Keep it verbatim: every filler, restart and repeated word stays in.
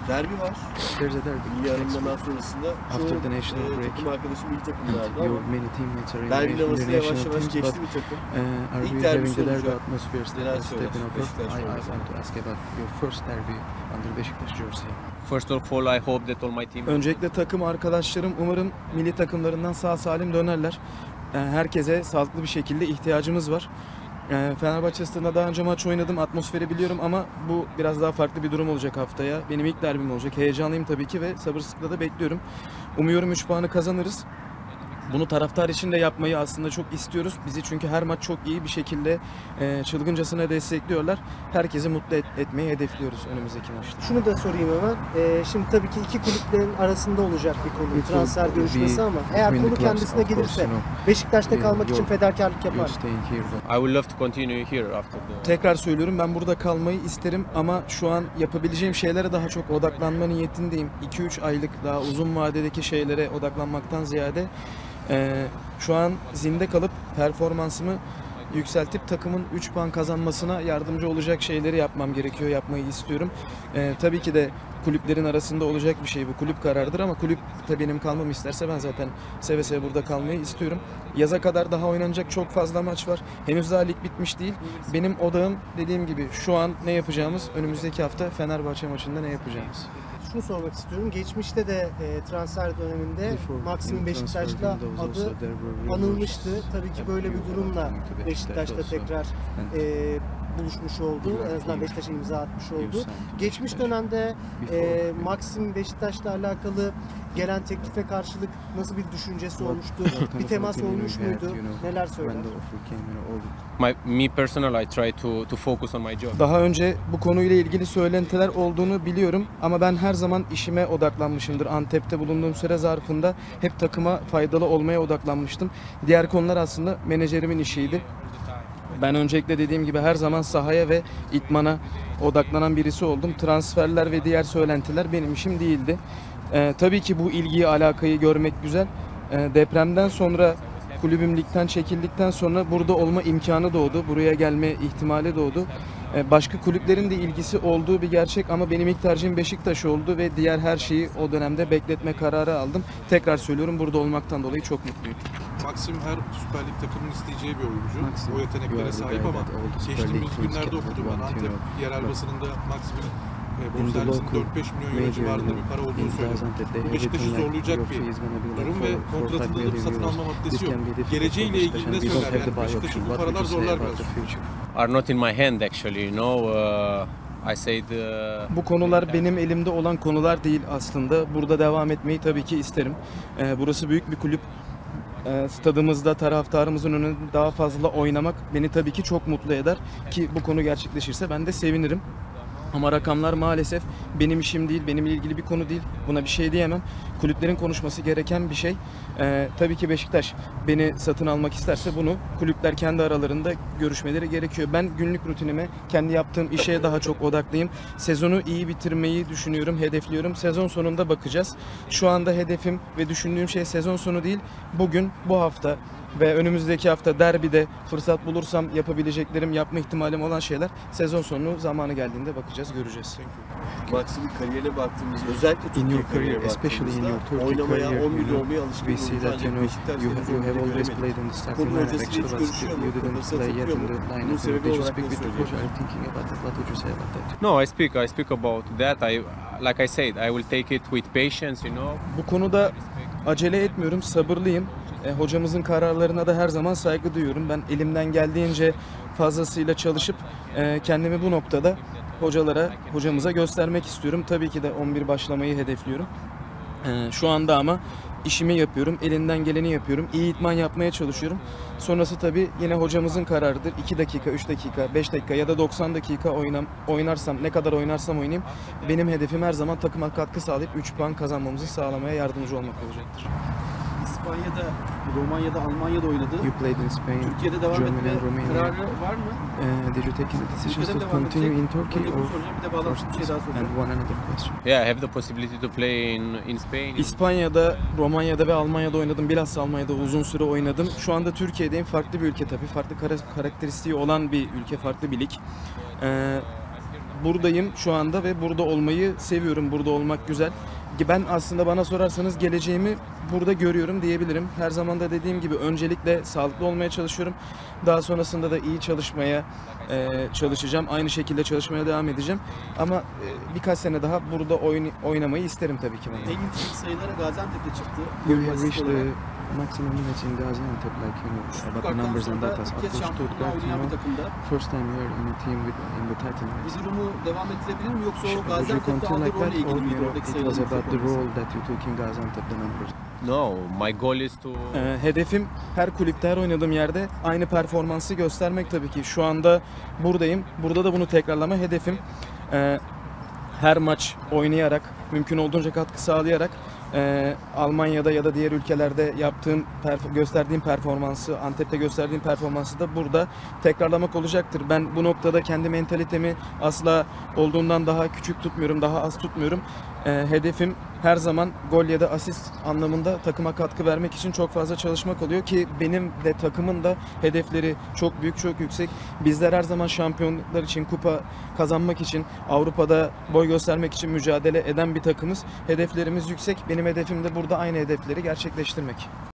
Derbi var. There's a derby. Milli arınmadan sonrasında After çoğu the national e, break. takım arkadaşım milli And takımlarda your ama many teammates are in derbinin the havası yavaş international yavaş teams, geçti but bir takım. uh, are İlk we derbisi having the derby olacak. atmosphere Neler step, söyler stepping over? Beşiktaş I, I olarak? want to ask about your first derby under Beşiktaş jersey. First of all, I hope that all my team. Öncelikle takım arkadaşlarım umarım milli takımlarından sağ salim dönerler. Ee, Herkese sağlıklı bir şekilde ihtiyacımız var. Ee, Fenerbahçe stadında daha önce maç oynadım, atmosferi biliyorum ama bu biraz daha farklı bir durum olacak haftaya. Benim ilk derbim olacak. Heyecanlıyım tabii ki ve sabırsızlıkla da bekliyorum. Umuyorum üç puanı kazanırız. Bunu taraftar için de yapmayı aslında çok istiyoruz. Bizi çünkü her maç çok iyi bir şekilde e, çılgıncasına destekliyorlar. Herkesi mutlu et, etmeyi hedefliyoruz önümüzdeki maçta. Şunu da sorayım hemen. Ee, şimdi tabii ki iki kulüplerin arasında olacak bir konu It will transfer be görüşmesi ama eğer between konu the clubs, kendisine of course, gelirse you know. Beşiktaş'ta Yeah, kalmak için you're- fedakarlık yapar. You're staying here, but I would love to continue here after the. tekrar söylüyorum, ben burada kalmayı isterim ama şu an yapabileceğim şeylere daha çok odaklanma niyetindeyim. iki üç aylık daha uzun vadedeki şeylere odaklanmaktan ziyade e, şu an zinde kalıp performansımı yükseltip takımın üç puan kazanmasına yardımcı olacak şeyleri yapmam gerekiyor, yapmayı istiyorum. E, tabii ki de kulüplerin arasında olacak bir şey bu, kulüp kararıdır ama kulüp de benim kalmamı isterse ben zaten seve seve burada kalmayı istiyorum. Yaza kadar daha oynanacak çok fazla maç var. Henüz daha lig bitmiş değil. Benim odağım dediğim gibi şu an ne yapacağımız, önümüzdeki hafta Fenerbahçe maçında ne yapacağımız. Şunu sormak istiyorum. Geçmişte de e, transfer döneminde Before Maxim in transfer Beşiktaş'ta windows also adı there were rumors anılmıştı. Tabii ki böyle bir that you durumla were coming to Beşiktaş'ta also. tekrar And e, buluşmuş oldu. You En azından are Beşiktaş'a imza atmış you oldu. signed to Geçmiş Beşiktaş. dönemde Before e, you- Maxim Beşiktaş'la alakalı gelen teklife karşılık nasıl bir düşüncesi What- olmuştu? what kind Bir of temas opinion olmuş you had, muydu? you know, Neler when söyler? the offer came, you know, all My me personal, I try to to focus on my job. Daha önce bu konuyla ilgili söylentiler olduğunu biliyorum ama ben her zaman işime odaklanmışımdır. Antep'te bulunduğum süre zarfında hep takıma faydalı olmaya odaklanmıştım. Diğer konular aslında menajerimin işiydi. Ben öncelikle dediğim gibi her zaman sahaya ve idmana odaklanan birisi oldum. Transferler ve diğer söylentiler benim işim değildi. Ee, tabii ki bu ilgiyi, alakayı görmek güzel. Ee, depremden sonra kulübüm ligden çekildikten sonra burada olma imkanı doğdu. Buraya gelme ihtimali doğdu. Ee, Başka kulüplerin de ilgisi olduğu bir gerçek ama benim ilk tercihim Beşiktaş oldu ve diğer her şeyi o dönemde bekletme kararı aldım. Tekrar söylüyorum, burada olmaktan dolayı çok mutluyum. Maxim her Süper Lig takımının isteyeceği bir oyuncu. Maxim, O you yeteneklere are the sahip guy ama that all the Super geçtiğimiz League teams günlerde can okudum ben want, you Antep know. yerel But basınında Maxim'in e, in the bonservisinin local dört beş milyon euro major, civarında you bir para know, olduğunu in söyledi. Gaziantep, they Bu have Beşiktaş'ı written like zorlayacak your bir fee is gonna be like durum four- ve four, five kontratında da bir million satın euros. alma maddesi This yok. can be difficult for Geleceğiyle Beşiktaş ilgili and ne we don't söyler? have the Yani buy Beşiktaş'ı option. bu What paralar would you say zorlar about biraz. the future? Are not in my hand actually. You know, uh, I said. Uh, Bu konular benim elimde olan konular değil aslında. Burada devam etmeyi tabii ki isterim. Ee, burası büyük bir kulüp. Ee, stadımızda taraftarımızın önünde daha fazla oynamak beni tabii ki çok mutlu eder. Ki bu konu gerçekleşirse ben de sevinirim. Ama rakamlar maalesef benim işim değil, benimle ilgili bir konu değil. Buna bir şey diyemem. Kulüplerin konuşması gereken bir şey. Ee, tabii ki Beşiktaş beni satın almak isterse bunu kulüpler kendi aralarında görüşmeleri gerekiyor. Ben günlük rutinime, kendi yaptığım işe daha çok odaklıyım. Sezonu iyi bitirmeyi düşünüyorum, hedefliyorum. Sezon sonunda bakacağız. Şu anda hedefim ve düşündüğüm şey sezon sonu değil. Bugün, bu hafta ve önümüzdeki hafta derbide fırsat bulursam yapabileceklerim, yapma ihtimalim olan şeyler. Sezon sonu zamanı geldiğinde bakacağız, göreceğiz. Maxim'in kariyerine baktığımızda, özellikle In Türkiye your career, kariyerine especially in your baktığımızda Turkey oynamaya career, on you milyon know, olmaya alışkın we bir see oyuncu. that, you Ancak know, Beşiktaş you, seni you have zorunda always göremedi. played in the starting Bunun lineup. ötesinde hiç Extra, but görüşüyor mu? you didn't Kafasına play yet takıyor in mu? the Bunun lineup. sebebi Did you olarak speak ne with the coach? Are söyleyeyim? you thinking about that? What would you say about that? no, I speak. I speak about that. I, like I said, I will take it with patience. You know. Bu konuda acele etmiyorum, sabırlıyım. E, hocamızın kararlarına da her zaman saygı duyuyorum. Ben elimden geldiğince fazlasıyla çalışıp e, kendimi bu noktada hocalara, hocamıza göstermek istiyorum. Tabii ki de on bir başlamayı hedefliyorum. E, şu anda ama işimi yapıyorum, elinden geleni yapıyorum. İyi idman yapmaya çalışıyorum. Sonrası tabii yine hocamızın kararıdır. iki dakika, üç dakika, beş dakika ya da doksan dakika oynam, oynarsam, ne kadar oynarsam oynayayım. Benim hedefim her zaman takıma katkı sağlayıp üç puan kazanmamızı sağlamaya yardımcı olmak olacaktır. İspanya'da, Romanya'da, Almanya'da oynadı. You played in Spain, Türkiye'de devam Germany etme and Romania. kararı var mı? Uh, did you take any decisions Türkiye'de to mi devam continue edecek? in Turkey Önce or bunu soracağım, bir de bağlantılı bir şey daha soracağım. and one another question? Yeah, I have the possibility to play in in Spain. İspanya'da, Romanya'da ve Almanya'da oynadım. Bilhassa Almanya'da uzun süre oynadım. Şu anda Türkiye'deyim. Farklı bir ülke tabii. Farklı kara- karakteristiği olan bir ülke, farklı bir lig. Ee, buradayım şu anda ve burada olmayı seviyorum. Burada olmak güzel. Ben aslında bana sorarsanız geleceğimi burada görüyorum diyebilirim. Her zaman da dediğim gibi öncelikle sağlıklı olmaya çalışıyorum. Daha sonrasında da iyi çalışmaya e, çalışacağım. Aynı şekilde çalışmaya devam edeceğim. Ama e, birkaç sene daha burada oyun, oynamayı isterim tabii ki ben. En yüksek sayılara Gaziantep'te çıktı. You have Basit reached olarak. the maximum limits in Gaziantep, like you know, about the Stuttgart'tan numbers and sonra data. ilk Of kez course, şampiyonluğa Stuttgart, you oynayan bir know, takımda. first time you are in a team with in the title Bu race. durumu devam ettirebilir mi yoksa o Would you Gaziantep'te continue aldığı like that, rolle ilgili or miydi? you know, Oradaki it sayıların was yüksek about the olması? role that you took in Gaziantep, the numbers? No, my goal is to. Ee, hedefim her kulüpte, her oynadığım yerde aynı performansı göstermek tabii ki. Şu anda buradayım. Burada da bunu tekrarlama hedefim. Ee, her maç oynayarak, mümkün olduğunca katkı sağlayarak e, Almanya'da ya da diğer ülkelerde yaptığım, perf- gösterdiğim performansı, Antep'te gösterdiğim performansı da burada tekrarlamak olacaktır. Ben bu noktada kendi mentalitemi asla olduğundan daha küçük tutmuyorum, daha az tutmuyorum. E, hedefim her zaman gol ya da asist anlamında takıma katkı vermek için çok fazla çalışmak oluyor ki benim de takımın da hedefleri çok büyük, çok yüksek. Bizler her zaman şampiyonluklar için, kupa kazanmak için, Avrupa'da boy göstermek için mücadele eden bir takımız. Hedeflerimiz yüksek. Benim hedefim de burada aynı hedefleri gerçekleştirmek.